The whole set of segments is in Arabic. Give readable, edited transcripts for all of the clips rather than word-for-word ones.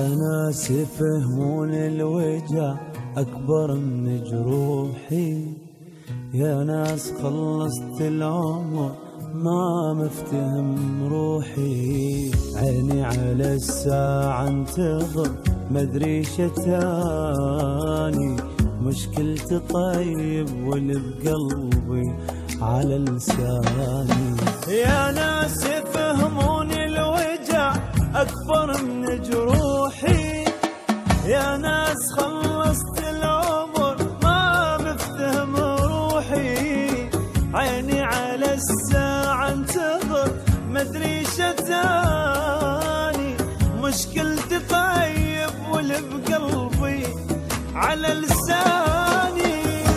ناس يفهمون الوجع أكبر من جروحي، يا ناس خلصت العمر ما مفتهم روحي، عيني على الساعة انتظر مدري شتاني، مشكلتي طيب واللي بقلبي على لساني. يا ناس يفهمون الوجع أكبر من جروحي، يا ناس خلصت العمر ما مفتهم روحي، عيني على الساعة انتظر مدري شتاني، مشكلتي طيب واللي بقلبي على لساني.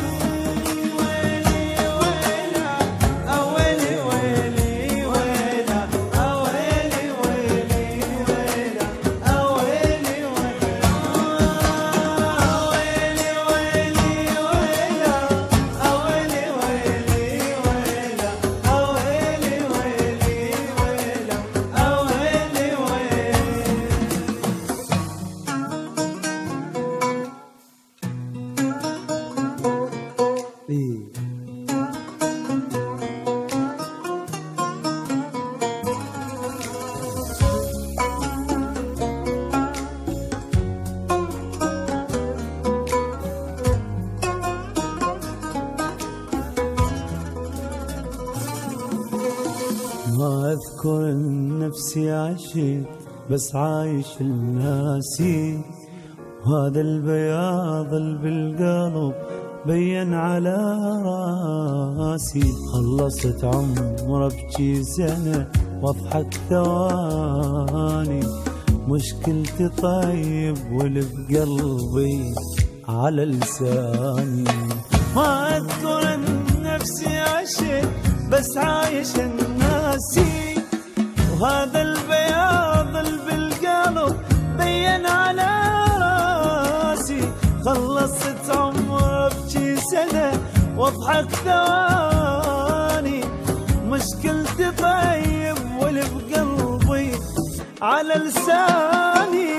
ما أذكر نفسي عشت بس عايش لناسي، وهذا البياض اللي بالقلب بين على راسي، خلصت عمر ابكي سنة واضحك ثواني، مشكلتي طيب واللي بقلبي على لساني. ما أذكر نفسي عشت بس عايش الناسي، وهذا البياض اللي بالقلب بين على راسي، خلصت عمر ابكي سنة واضحك ثواني، مشكلتي طيب واللي بقلبي على لساني.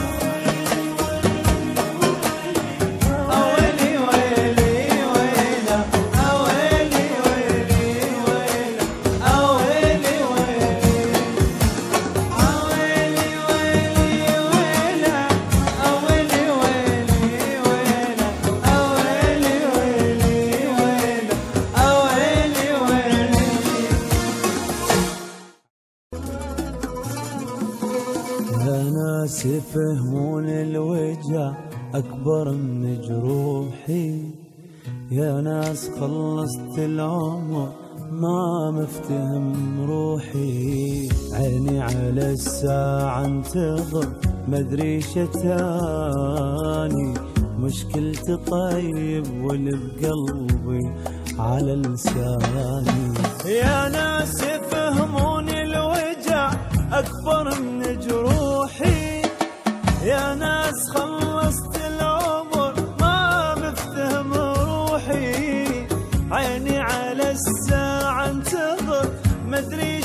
يا ناس يفهمون الوجع أكبر من جروحي، يا ناس خلصت العمر ما مفتهم روحي، عيني على الساعة انتظر مدري شتاني، مشكلتي طيب واللي بقلبي على لساني. يا ناس يفهمون الوجع أكبر من جروحي، يا ناس خلصت العمر ما مفتهم روحي، عيني على الساعة انتظر مدري